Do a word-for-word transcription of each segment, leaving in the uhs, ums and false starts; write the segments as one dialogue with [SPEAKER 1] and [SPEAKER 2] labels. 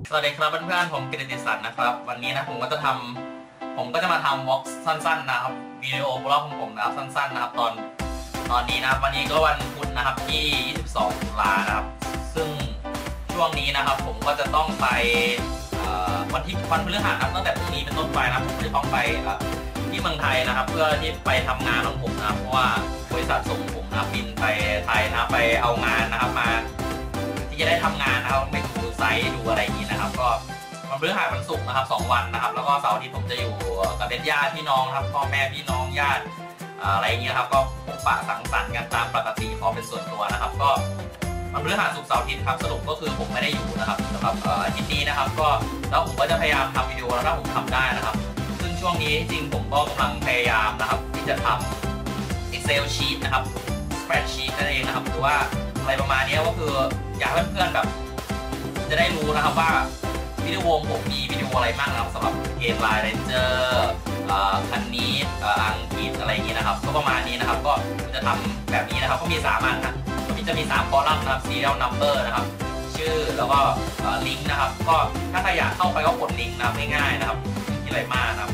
[SPEAKER 1] สวัสดีครับเพื่อนๆผมกิตติศักดิ์นะครับวันนี้นะผมก็จะทำผมก็จะมาทำวอล์กสั้นๆนะครับวิดีโอบล็อกของผมนะครับสั้นๆนะครับตอนตอนนี้นะครับวันนี้ก็วันพุธนะครับที่ยี่สิบสองตุลานะครับซึ่งช่วงนี้นะครับผมก็จะต้องไปวันที่วันพฤหัสนะครับตั้งแต่พรุ่งนี้เป็นต้นไปนะผมจะต้องไปที่เมืองไทยนะครับเพื่อที่ไปทำงานของผมนะครับเพราะว่าบริษัทส่งผมนะบินไปไทยนะไปเอางานนะครับมาที่จะได้ทำงานนะครับไม่ดูไซต์ดูอะไรอย่างนี้นะครับก็วันพฤหัสวันศุกร์นะครับสองวันนะครับแล้วก็เสาร์อาทิตย์ผมจะอยู่กับญาติพี่น้องครับพ่อแม่พี่น้องญาติอะไรอย่างนี้ครับก็พบปะสังสรรค์กันตามปกติพอเป็นส่วนตัวนะครับก็วันพฤหัสศุกร์เสาร์อาทิตย์ครับสรุปก็คือผมไม่ได้อยู่นะครับสำหรับอาทิตย์นี้นะครับก็แล้วผมก็จะพยายามทำวิดีโอแล้วถ้าผมทำได้นะครับซึ่งช่วงนี้จริงผมก็กำลังพยายามนะครับที่จะทำ Excel sheet นะครับ spreadsheet นั่นเองนะครับหรือว่าอะไรประมาณนี้ก็คืออยากให้เพื่อนๆแบบจะได้รู้นะครับว่าวิดีโอผมมีวิดีโออะไรบ้างนะครับสำหรับเกมไลน์เรนเจอร์คันนี้อังกฤษอะไรอย่างนี้นะครับก็ประมาณนี้นะครับก็จะทำแบบนี้นะครับก็มีสามอันนะก็จะมีสามคอลัมน์นะครับ serial number นะครับชื่อแล้วก็ลิงก์นะครับก็ถ้าใครอยากเข้าไปก็กดลิงก์นะครับง่ายๆนะครับที่ไรมากนะครับ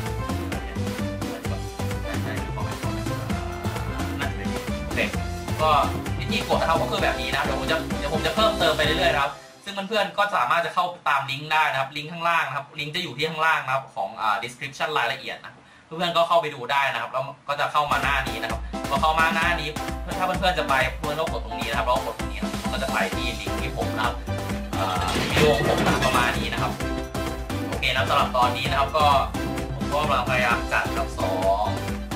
[SPEAKER 1] โอเคก็วิธีกดนะครับก็คือแบบนี้นะเดี๋ยวผมจะเดี๋ยวผมจะเพิ่มเติมไปเรื่อยๆนะครับซึ่งเพื่อนๆก็สามารถจะเข้าตามลิงก์ได้นะครับลิงก์ข้างล่างนะครับลิงก์จะอยู่ที่ข้างล่างนะครับของ description รายละเอียดนะเพื่อนๆก็เข้าไปดูได้นะครับแล้วก็จะเข้ามาหน้านี้นะครับพอเข้ามาหน้านี้ถ้าเพื่อนๆจะไปเพื่อนๆก็กดตรงนี้นะครับแล้วกดตรงนี้ครับก็จะไปที่ลิงก์ที่ผมนะครับวิดีโอผมนะประมาณนี้นะครับโอเคนะสำหรับตอนนี้นะครับก็ผมก็กำลังพยายามจัดกับสอง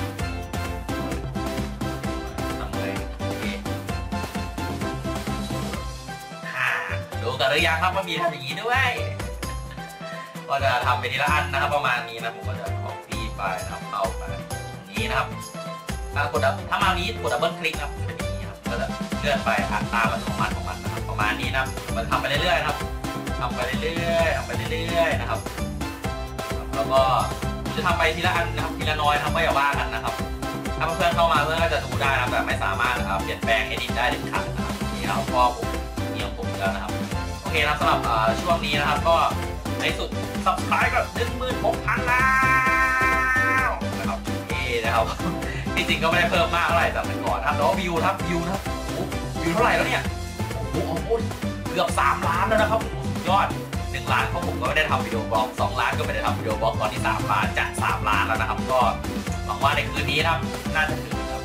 [SPEAKER 1] ดูกันหรือยังครับว่ามีทำอย่างนี้ด้วยก็จะทำไปทีละอันนะครับประมาณนี้นะผมก็จะ copy ไปนะครับเข้าไปอย่างนี้นะครับถ้ากดถ้ามานี้กดดับเบิลคลิกนะครับเป็นอย่างนี้ครับก็จะเลื่อนไปอ่านตามอัตโนมัติของมันนะครับประมาณนี้นะมันทำไปเรื่อยๆนะครับทำไปเรื่อยๆทำไปเรื่อยๆนะครับแล้วก็จะทำไปทีละอันนะครับทีละน้อยทำไม่อย่าว่ากันนะครับถ้าเพื่อนเข้ามาเพื่อนก็จะดูได้นะแต่ไม่สามารถเปลี่ยนแปลงเอดิตได้เด็ดขาดนะครับนี่ครับพ่อผมเยี่ยมผมแล้วนะครับโอเคนะสำหรับช่วงนี้นะครับก็ในสุด subscribe กับหนึ่งหมื่นหกพันแล้วนะครับนี่นะครับที่จริงก็ไม่ได้เพิ่มมากเท่าไหร่จากแต่ก่อนนะครับแต่ว่าวิวครับวิวนะโอ้วิวเท่าไหร่แล้วเนี่ยโอ้โหเกือบสามล้านแล้วนะครับยอดหนึ่งล้านเพราะผมก็ไม่ได้ทำวิดีโอบล็อกสองล้านก็ไม่ได้ทำวิดีโอบล็อกตอนที่สามล้านจากสามล้านแล้วนะครับก็หวังว่าในคืนนี้นะครับน่าจะถึงครับ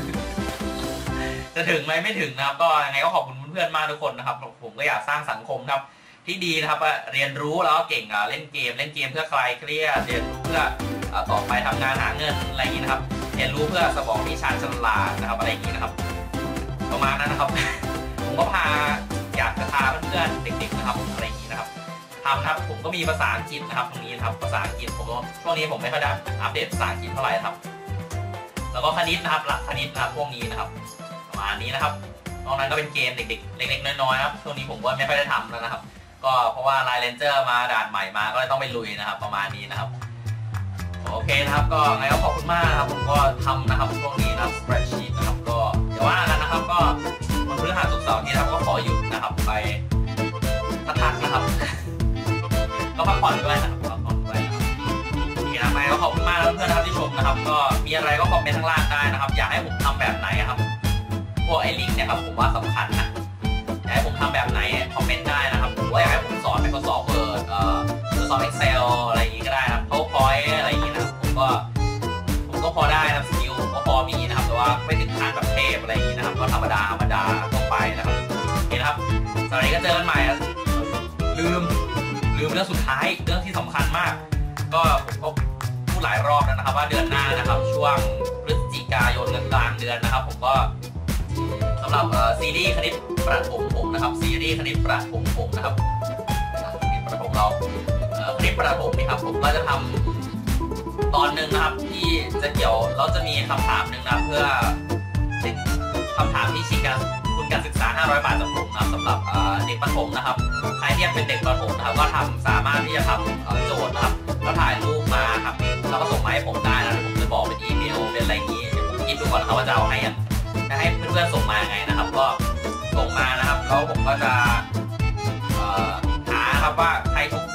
[SPEAKER 1] จะถึงไหมไม่ถึงนะครับก็ยังไงก็ขอบคุณเพื่อนๆมากทุกคนนะครับผมก็อยากสร้างสังคมครับที่ดีนะครับเรียนรู้แล้วก็เก่งเล่นเกมเล่นเกมเพื่อคลายเครียดเรียนรู้เพื่อต่อไปทำงานหาเงินอะไรอย่างนี้นะครับเรียนรู้เพื่อสมองที่ชาญฉลาดนะครับอะไรอย่างนี้นะครับประมาณนั้นนะครับผมก็พาอยากจะพาเพื่อนๆเด็กๆนะครับอะไรอย่างนี้นะครับทำครับผมก็มีภาษาอังกฤษนะครับตรงนี้นะครับภาษาอังกฤษผมช่วงนี้ผมไม่ค่อยได้อัปเดตภาษาอังกฤษเท่าไหร่ครับแล้วก็คณิตนะครับหลักคณิตนะครับพวกนี้นะครับประมาณนี้นะครับนอกนั้นก็เป็นเกมเด็กๆเล็กๆน้อยๆครับช่วงนี้ผมก็ไม่ค่อยได้ทำแล้วนะครับก็เพราะว่าไลน์เรนเจอร์มาด่านใหม่มาก็เลยต้องไปลุยนะครับประมาณนี้นะครับโอเคนะครับก็ไงก็ขอบคุณมากนะครับผมก็ทำนะครับช่วงนี้นะครับ spreadsheet นะครับก็เดี๋ยวว่ากันนะครับก็วันพฤหัสศุกร์เสาร์อาทิตย์นะครับก็ขอหยุดนะครับไปพักๆนะครับก็พักผ่อนด้วยนะครับพักผ่อนด้วยนะครับโอเคนะไงก็ขอบคุณมากเพื่อนๆนะครับที่ชมนะครับก็มีอะไรก็คอมเมนต์ข้างล่างได้นะครับอยากให้ผมทำแบบไหนครับพวกไอ้ลิงก์เนี่ยครับผมว่าสำคัญนะอยากให้ผมทำแบบไหนคอมเมนต์ได้นะครับหรือว่าอยากให้ผมสอน Microsoft Word เอ่อ Microsoft Excel อะไรอย่างงี้ก็ได้นะครับ PowerPoint อะไรอย่างงี้นะครับผมก็ผมก็พอได้นะสกิลผมก็พอมีนะครับแต่ว่าไม่ถึงขั้นแบบเทพอะไรอย่างงี้นะครับก็ธรรมดาธรรมดาทั่วไปนะครับโอเคนะครับสวัสดีก็เจอกันใหม่ลืมลืมเรื่องสุดท้ายเรื่องที่สำคัญมากก็ผมก็พูดหลายรอบแล้วนะครับว่าเดือนหน้านะครับช่วงพฤศจิกายนกลางเดือนนะครับผมก็สำหรับซีรีส์คณิตประถมผมนะครับซีรีส์คณิตประถมผมนะครับคณิตประถมเราคณิตประถมนี่ครับผมก็จะทำตอนหนึ่งนะครับที่จะเกี่ยวเราจะมีคำถามหนึ่งนะเพื่อคำถามที่ชิงการทุนการศึกษาห้าร้อยบาทจากผมนะครับสำหรับเด็กประถมนะครับใครที่เป็นเด็กประถมนะครับก็ทำสามารถที่จะทำโจทย์นะครับแล้วถ่ายรูปมาครับแล้วก็ส่งมาให้ผมได้นะผมจะบอกเป็นอีเมลเป็นอะไรอย่างนี้ผมคิดดูก่อนเขาว่าจะเอาให้จะให้เพื่อนๆส่งมาไงนะครับก็ส่งมานะครับแล้วผมก็จะหาครับว่าใครถูก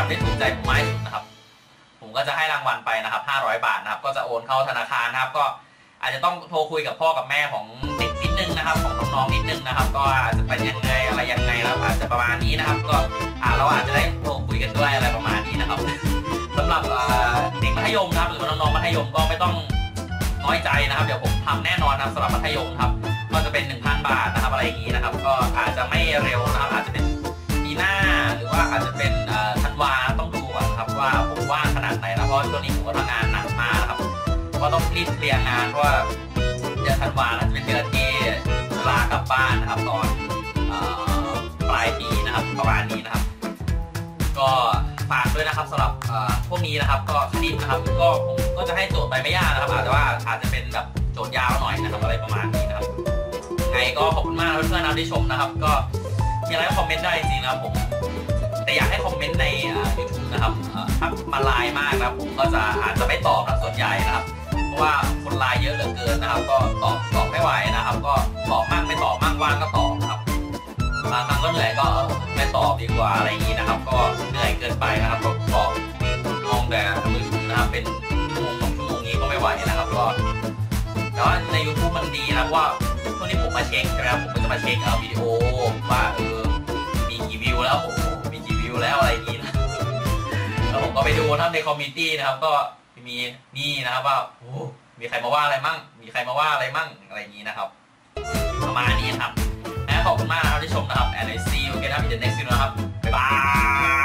[SPEAKER 1] ำได้ถูกใจผมมากที่สุดนะครับผมก็จะให้รางวัลไปนะครับห้าร้อยบาทนะครับก็จะโอนเข้าธนาคารนะครับก็อาจจะต้องโทรคุยกับพ่อกับแม่ของเด็กนิดนึงนะครับของน้องๆนิดนึงนะครับก็อาจจะเป็นยังไงอะไรยังไงแล้วอาจจะประมาณนี้นะครับก็เราอาจจะได้โทรคุยกันด้วยอะไรประมาณนี้นะครับสำหรับเด็กมัธยมนะครับหรือว่าน้องๆมัธยมก็ไม่ต้องน้อยใจนะครับเดี๋ยวผมทำแน่นอนนะครับสำหรับมัธยมครับก็จะเป็น หนึ่งพัน บาทนะครับอะไรอย่างนี้นะครับก็อาจจะไม่เร็วนะครับอาจจะเป็นปีหน้าหรือว่าอาจจะเป็นธันวาต้องดูก่อนครับว่าผมว่างขนาดไหนนะเพราะช่วงนี้ผมก็ทำงานหนักมากนะครับก็ต้องรีบเคลียร์งานเพราะว่าเดือนธันวาจะเป็นเดือนที่ลากลับบ้านนะครับตอนปลายปีนะครับประมาณนี้นะครับก็ฝากด้วยนะครับสำหรับพวกนี้นะครับก็คณิตนะครับก็ผมก็จะให้โจทย์ไปไม่ยากนะครับอาจจะว่าอาจจะเป็นแบบโจทย์ยาวหน่อยนะครับอะไรประมาณนี้นะครับไงก็ขอบคุณมากเพื่อนๆที่ชมนะครับก็มีอะไรก็คอมเมนต์ได้จริงๆนะครับผมแต่อยากให้คอมเมนต์ในยูทูบนะครับถ้ามาไลน์มากนะผมก็จะอาจจะไม่ตอบนะส่วนใหญ่นะครับเพราะว่าคนไลน์เยอะเหลือเกินนะครับก็ตอบตอบไม่ไหวนะครับก็ตอบมากไม่ตอบมากว่างก็ตอบนะครับบางครั้งก็เหนื่อยก็ไม่ตอบดีกว่าอะไรอย่างนี้นะครับก็เหนื่อยเกินไปนะครับก็ตอบมองแต่มือถือนะครับเป็นชั่วโมงสองชั่วโมงนี้ก็ไม่ไหวนะครับก็แต่ว่าใน ยูทูบ มันดีนะว่าช่วงนี้ผมมาเช็คใช่ไหมครับผมก็จะมาเช็คเอาวิดีโอว่าเออมีกี่วิวแล้วโอ้มีกี่วิวแล้วอะไรอย่างนี้นะแล้วผมก็ไปดูนะครับในคอมมิตี้นะครับก็มีนี่นะครับว่าโอ้มีใครมาว่าอะไรมั่งมีใครมาว่าอะไรมั่งอะไรอย่างนี้นะครับประมาณนี้ครับขอบคุณมากนะครับที่ชมนะครับ and I see you again in the next video นะครับบ๊ายบาย